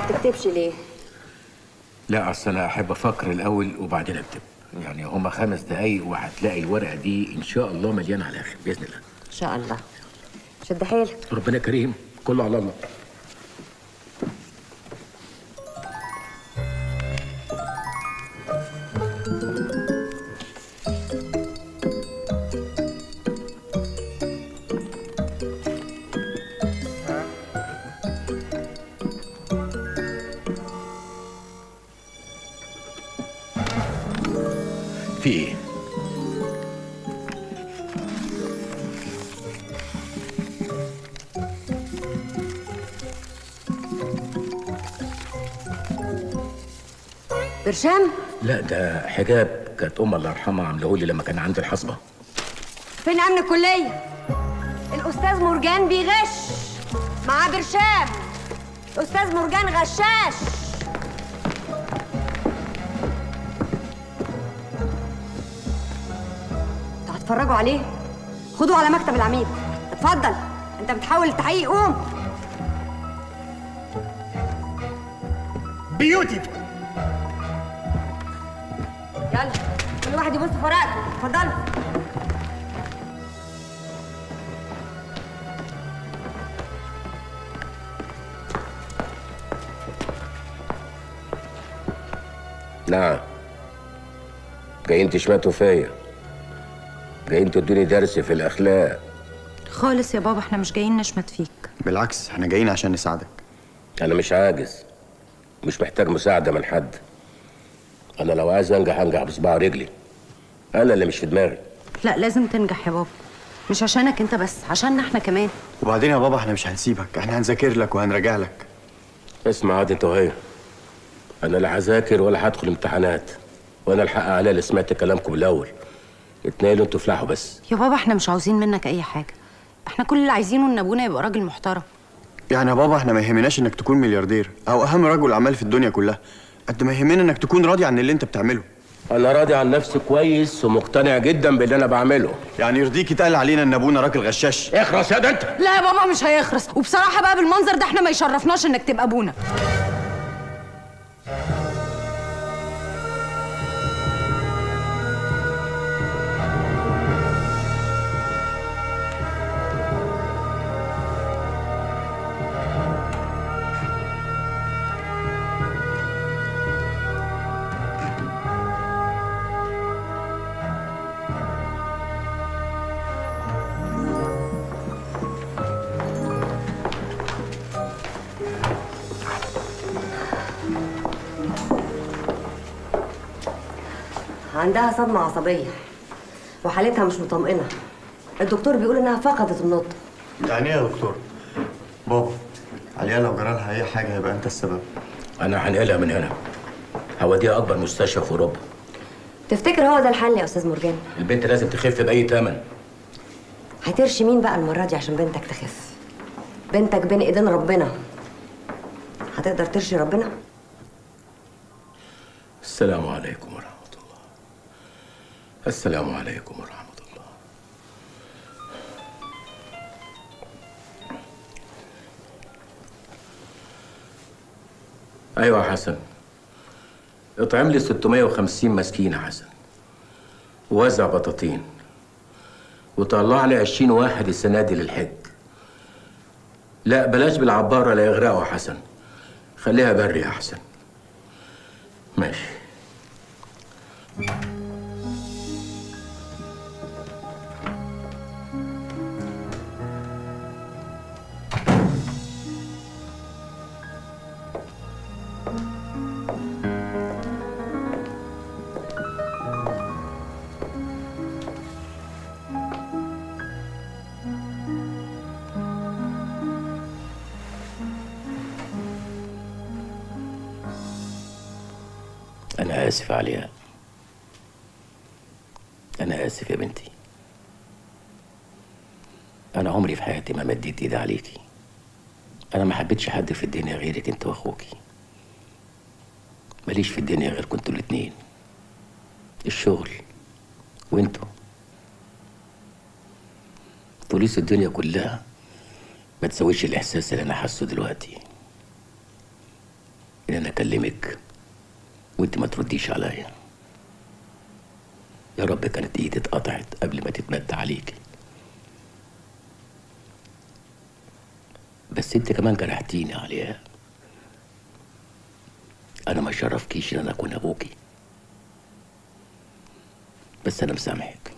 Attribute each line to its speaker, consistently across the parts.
Speaker 1: بتكتبش ليه؟
Speaker 2: لا اصل انا احب افكر الاول وبعدين اكتب. يعني هما 5 دقايق وهتلاقي الورقه دي ان شاء الله مليانه على الاخر باذن الله.
Speaker 1: ان شاء الله. شد حيلك.
Speaker 2: ربنا كريم، كله على الله. في ايه؟
Speaker 1: برشام؟
Speaker 2: لا ده حجاب كانت الله يرحمها عاملهولي لما كان عندي الحصبه.
Speaker 1: فين امن الكليه؟ الاستاذ مرجان بيغش مع برشام. الاستاذ مرجان غشاش. انتوا هتتفرجوا عليه؟ خدوه على مكتب العميد. اتفضل. انت بتحاول التحقيق، قوم.
Speaker 3: بيوتي.
Speaker 1: يلا كل واحد يبص في ورقته. اتفضلوا.
Speaker 2: نعم، جايين تشمتوا فيا، جايين تدوني درس في الاخلاق.
Speaker 4: خالص يا بابا، احنا مش جايين نشمت فيك.
Speaker 3: بالعكس احنا جايين عشان نساعدك.
Speaker 2: انا مش عاجز، مش محتاج مساعده من حد. انا لو عايز انجح انجح بصباع رجلي. انا اللي مش في دماغي.
Speaker 4: لا لازم تنجح يا بابا، مش عشانك انت بس، عشاننا احنا كمان.
Speaker 3: وبعدين يا بابا احنا مش هنسيبك، احنا هنذاكر لك وهنراجع لك.
Speaker 2: اسمع عاد انت وهي، انا لا هذاكر ولا هدخل امتحانات، وانا الحق عليا اللي سمعت كلامكم الاول. اتنقلوا انتوا افلحوا بس.
Speaker 4: يا بابا احنا مش عاوزين منك اي حاجه، احنا كل اللي عايزينه ان ابونا يبقى راجل محترم.
Speaker 3: يعني يا بابا احنا ما يهمناش انك تكون ملياردير او اهم رجل اعمال في الدنيا كلها، قد ما يهمنا انك تكون راضي عن اللي انت بتعمله.
Speaker 2: انا راضي عن نفسي كويس ومقتنع جدا باللي انا بعمله.
Speaker 3: يعني يرضيك يتقال علينا ان ابونا راجل غشاش؟
Speaker 2: اخرس يا ده انت.
Speaker 4: لا يا بابا مش هيخرس، وبصراحه بقى بالمنظر ده احنا ما يشرفناش انك تبقى ابونا.
Speaker 1: عندها صدمة عصبية وحالتها مش مطمئنة. الدكتور بيقول انها فقدت النطق.
Speaker 3: يعني ايه يا دكتور؟ بابا عليا لو جرالها اي حاجه يبقى انت السبب.
Speaker 2: انا هنقلها من هنا، هوديها اكبر مستشفى في اوروبا.
Speaker 1: تفتكر هو ده الحل يا استاذ مرجان؟
Speaker 2: البنت لازم تخف باي ثمن.
Speaker 1: هترشي مين بقى المرة دي عشان بنتك تخف؟ بنتك بين ايدين ربنا. هتقدر ترشي ربنا؟
Speaker 2: السلام عليكم ورحمة الله. السلام عليكم ورحمة الله. أيوة يا حسن، اطعم لي 650 مسكين يا حسن، ووزع بطاطين، وطلع لي 20 واحد السنة دي للحج. لا بلاش بالعبارة لا يغرقوا يا حسن، خليها بري يا حسن. ماشي. أنا آسف عليها، أنا آسف يا بنتي. أنا عمري في حياتي ما مديت إيدي عليكي. أنا ما حبيتش حد في الدنيا غيرك أنت وأخوكي. ماليش في الدنيا غير كنتوا الاتنين، الشغل وأنتوا. فلوس الدنيا كلها ما تسويش الإحساس اللي أنا حاسه دلوقتي. اكلمك وانت ما ترديش عليا. يا رب كانت ايدي اتقطعت قبل ما تتمد عليكي. بس انت كمان جرحتيني عليها. انا ما شرفكيش ان انا اكون ابوكي، بس انا مسامحك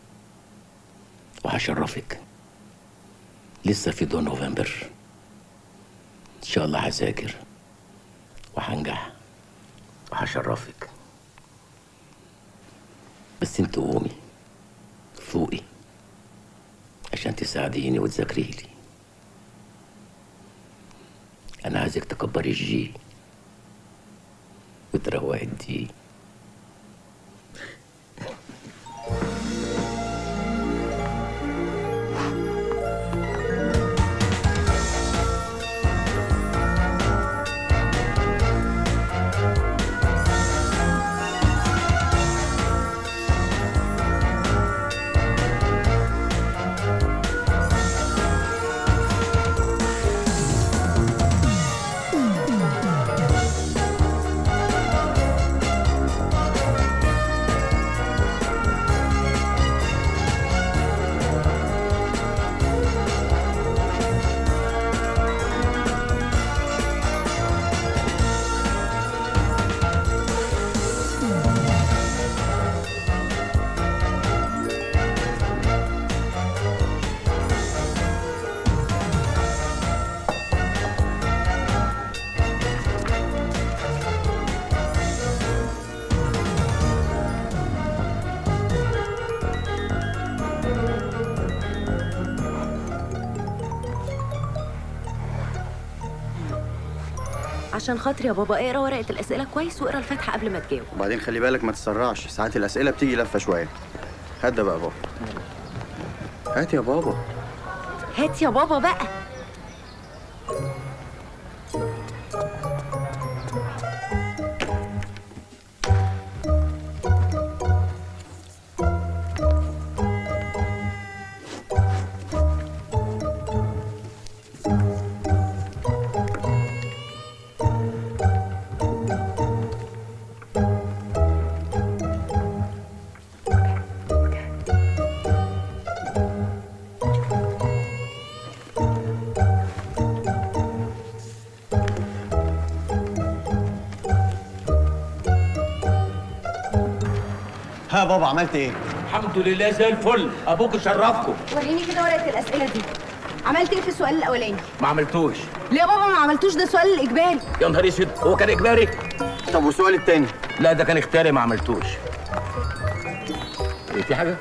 Speaker 2: وهشرفك. لسه في دون نوفمبر ان شاء الله هذاكر وهنجح وهشرفك. بس انت قومي فوقي عشان تساعديني وتذاكري لي. انا عايزك تكبري الجي وتروقي الدي.
Speaker 4: عشان خاطري يا بابا اقرا ورقه الاسئله كويس واقرا الفاتحه قبل ما تجاوب.
Speaker 3: وبعدين خلي بالك ما تسرعش، ساعات الاسئله بتيجي لفه شويه. هات ده بقى يا بابا. هات يا بابا.
Speaker 4: هات يا بابا بقى.
Speaker 3: ها بابا عملت ايه؟
Speaker 2: الحمد لله زي الفل. ابوك شرفكم.
Speaker 4: وريني كده ورقه الاسئله دي. عملت ايه في السؤال الاولاني؟
Speaker 2: ما عملتوش.
Speaker 4: ليه يا بابا ما عملتوش؟ ده السؤال الاجباري.
Speaker 2: يا نهار اسود، هو كان اجباري؟
Speaker 3: طب والسؤال التاني؟
Speaker 2: لا ده كان اختياري، ما عملتوش. ايه في حاجه؟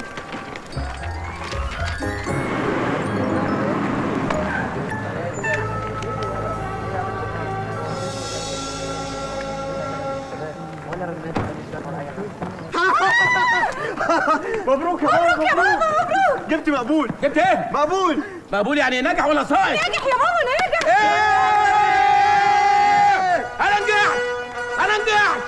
Speaker 3: مبروك يا بابا. مبروك يا بابا. مبروك. جبت مقبول.
Speaker 2: جبت ايه؟
Speaker 3: مقبول.
Speaker 2: مقبول يعني ناجح ولا ساقط؟
Speaker 4: ناجح يا بابا ناجح.
Speaker 2: ايه؟ انا نجحت. انا نجحت.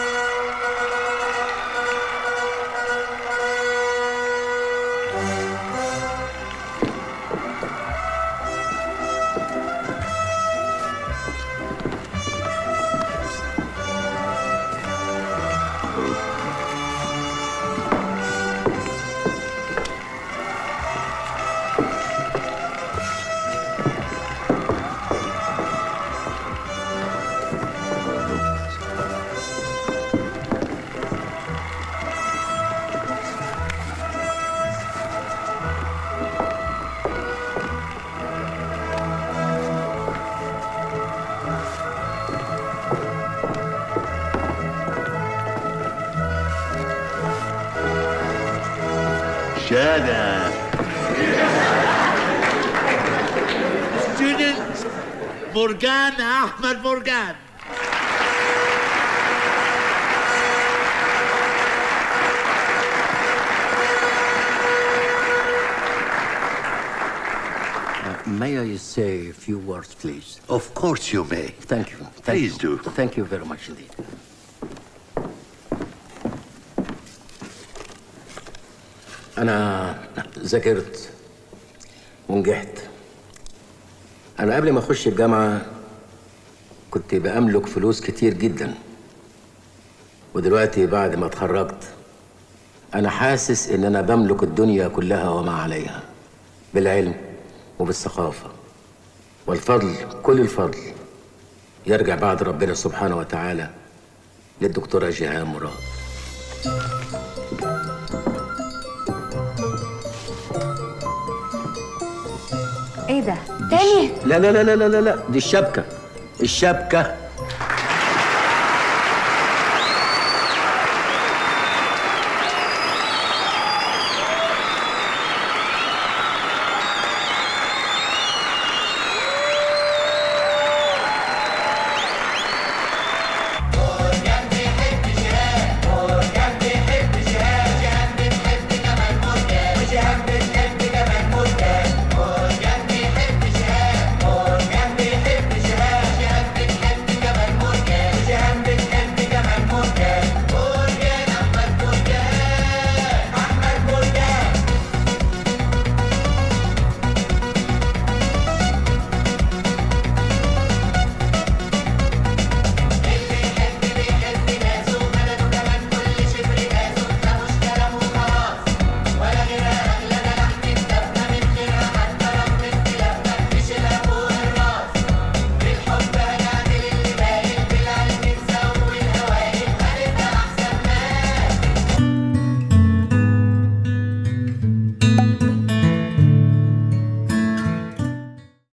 Speaker 5: شادة. Student مرجان أحمد مرجان.
Speaker 2: May I say a few words, please?
Speaker 5: Of course you may.
Speaker 2: Thank you.
Speaker 5: Please do.
Speaker 2: Thank you very much indeed. أنا ذاكرت ونجحت. أنا قبل ما أخش الجامعة كنت بأملك فلوس كتير جدا، ودلوقتي بعد ما اتخرجت أنا حاسس إن أنا بملك الدنيا كلها وما عليها، بالعلم وبالثقافة، والفضل كل الفضل يرجع بعد ربنا سبحانه وتعالى للدكتورة جيهان مراد.
Speaker 4: ايه ده؟ تاني؟
Speaker 2: لا لا لا لا لا لا، دي الشبكة.